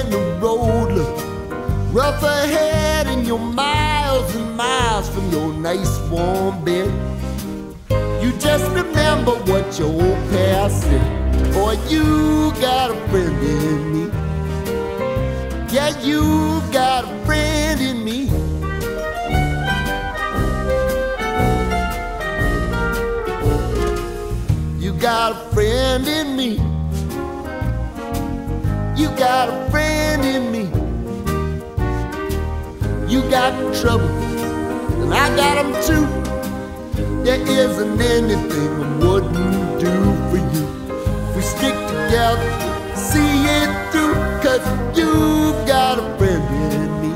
when the road looks rough ahead and you're miles and miles from your nice warm bed. You just remember what your old past said. Boy, you got a friend in me. Yeah, you got a friend in me. You got a friend in me. You got a friend in me. You got trouble, and I got them too. There isn't anything I wouldn't do for you. If we stick together, see it through, 'cause you've got a friend in me.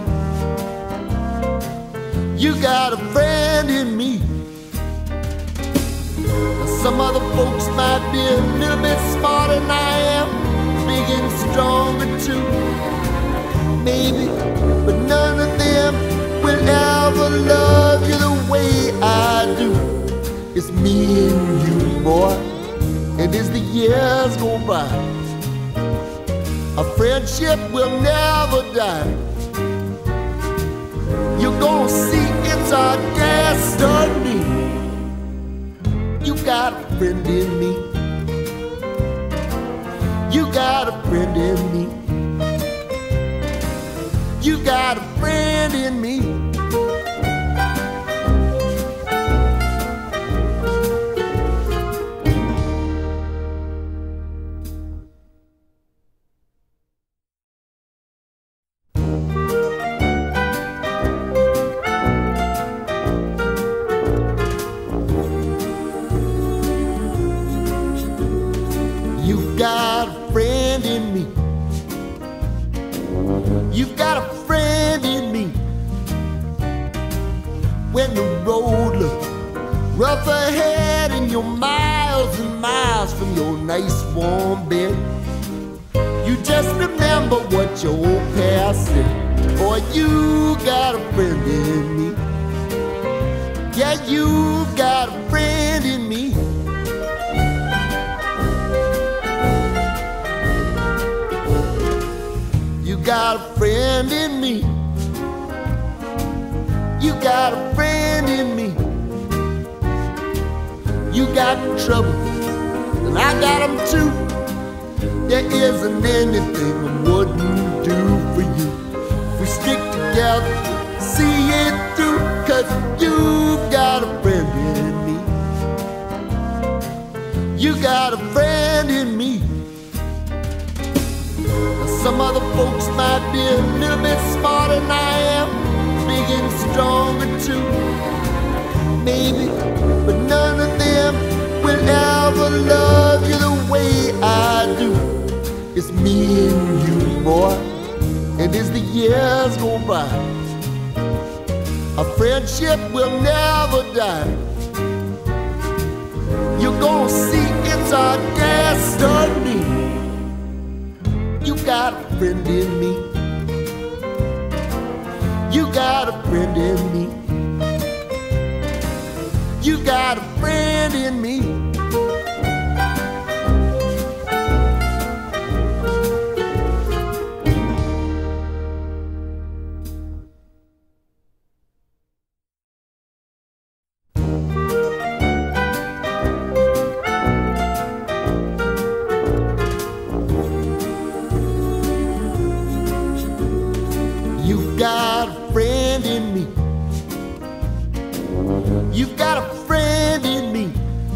You got a friend in me. Now, some other folks might be a little bit smarter than I am, big and stronger too, maybe, but none of them will ever love you the way I do. It's me and you, boy, and as the years go by, our friendship will never die. You're gonna see it's our destiny. You got a friend in me. You got a friend in me. You got a friend in me. You've got a friend in me. You've got a friend in me. When the road looks rough ahead and you're miles and miles from your nice warm bed, you just remember what your old past said. Boy, you got a friend in me. Yeah, you got a friend in me. You got a friend in me. You got a friend in me. You got trouble, and I got them too. There isn't anything I wouldn't do for you. If we stick together, see it through, 'cause you've got a friend in me. You got a friend in me. Some other folks might be a little bit smarter than I am, big and stronger too, maybe, but none of them will ever love you the way I do. It's me and you, boy, and as the years go by, our friendship will never die. You're gonna see it's our destiny. You got a friend in me. You got a friend in me. You got a friend in me. You've got a friend in me. You've got a friend in me.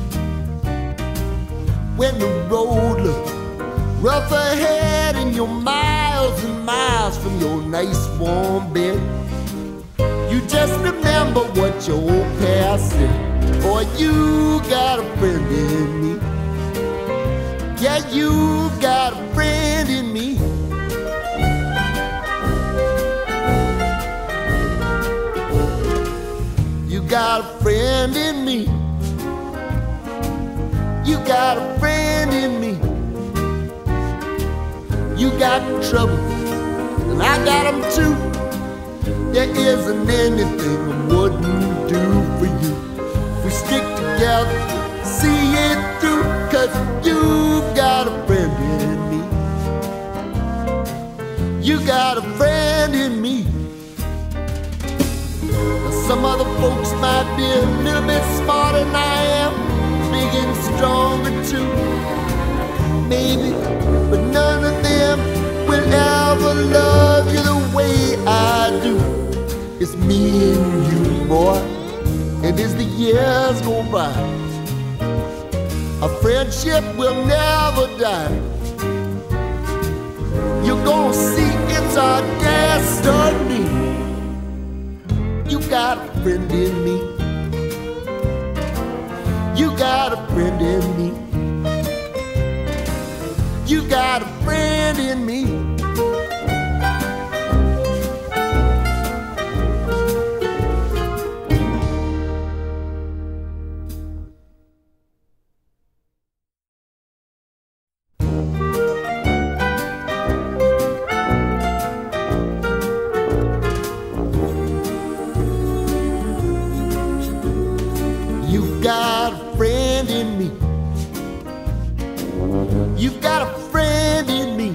When the road looks rough ahead and you're miles and miles from your nice warm bed, you just remember what your old past said. Boy, you got a friend in me. Yeah, you got a friend in me. You got a friend in me. You got a friend in me. You got trouble, and I got them too. There isn't anything I wouldn't do for you. If we stick together, see it through, 'cause you've got a friend in me. You might be a little bit smarter than I am, big and stronger too, maybe, but none of them will ever love you the way I do. It's me and you, boy, and as the years go by, our friendship will never die. You're gonna see it's our destiny. You got a friend in me. You got a friend in me. You got a friend in me. You got a friend in me. You've got a friend in me.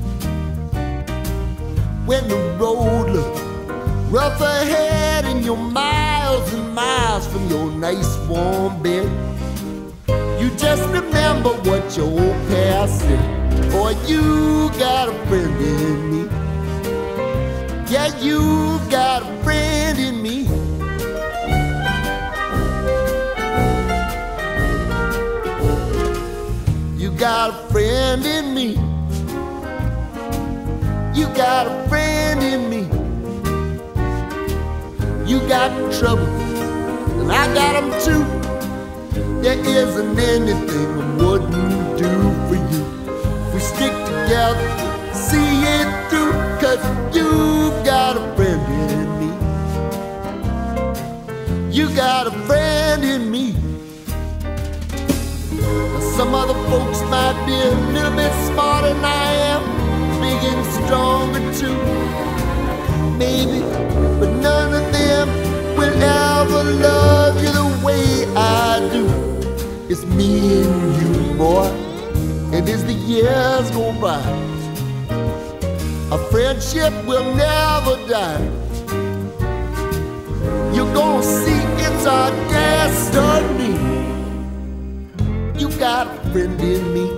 When the road looks rough ahead and you're miles and miles from your nice warm bed, you just remember what your old past said. Boy, you got a friend in me. Yeah, you got a friend in me. You got a friend in me. You got a friend in me. You got trouble, and I got them too. There isn't anything I wouldn't do for you. If we stick together, see it through, 'cause you got a friend in me. You got a friend in me. Some other folks might be a little bit smarter than I am, big and stronger too, maybe, but none of them will ever love you the way I do. It's me and you, boy, and as the years go by, our friendship will never die. You're gonna see it's our destiny. You got a friend in me.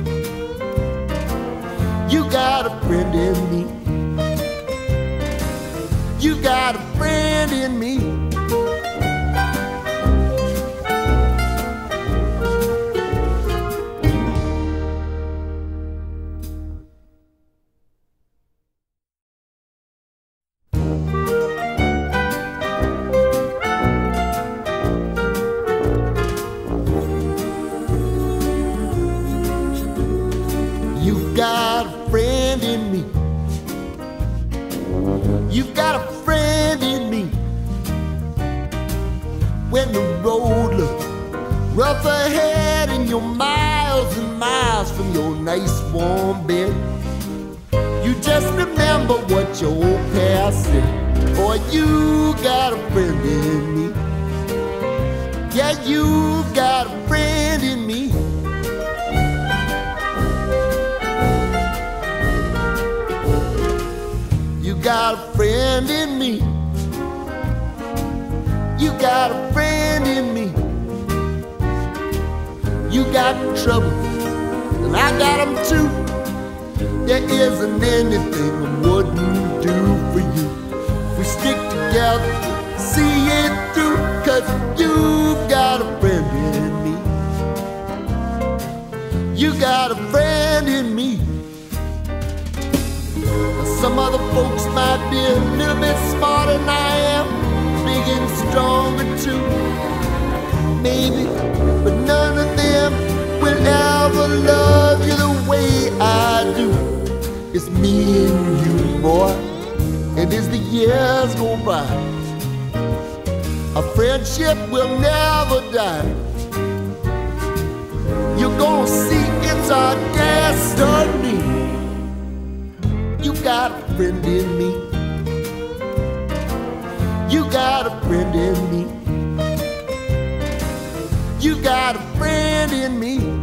You got a friend in me. You got a friend in me. You got a friend in me. You've got a friend in me. When the road looks rough ahead and you're miles and miles from your nice warm bed, you just remember what your old past said. Boy, you got a friend in me. Yeah, you got a friend in me. You got a friend in me. You got a friend in me. You got trouble, and I got them too. There isn't anything I wouldn't do for you. If we stick together, see it through, 'cause you got a friend in me. You got a friend in me. Some other folks might be a little bit smarter than I am, big and stronger too, maybe, but none of them will ever love you the way I do. It's me and you, boy, and as the years go by, our friendship will never die. You're gonna see it's our destiny. You got a friend in me. You got a friend in me. You got a friend in me.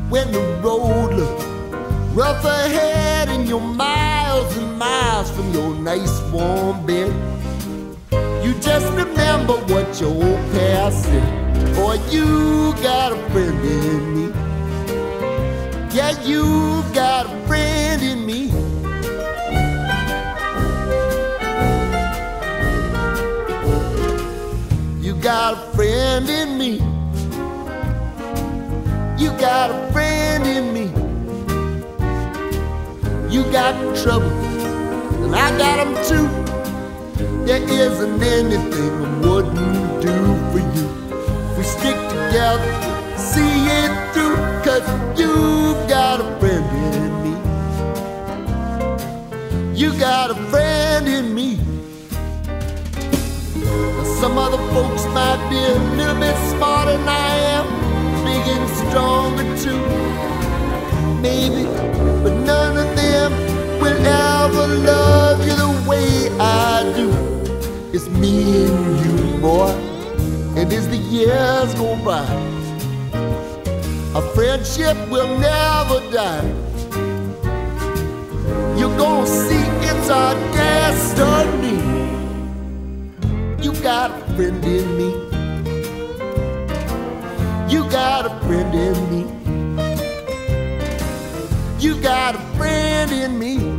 when the road looks rough ahead and you're miles and miles from your nice warm bed. You just remember what your old past said. Boy, you got a friend in me. Yeah, you got a friend in me. You got a friend in me. You got a friend in me. You got trouble, and I got them too. There isn't anything I wouldn't do for you. We stick together, see it through, 'cause you've got a friend in me. You got a friend in me. Now, some other folks might be a little bit smarter than I am, big and stronger too, maybe, but none of them will ever love you the way I do. It's me and you, boy, and as the years go by, our friendship will never die. You're gonna see it's our destiny. You got a friend in me. You got a friend in me. You got a friend in me.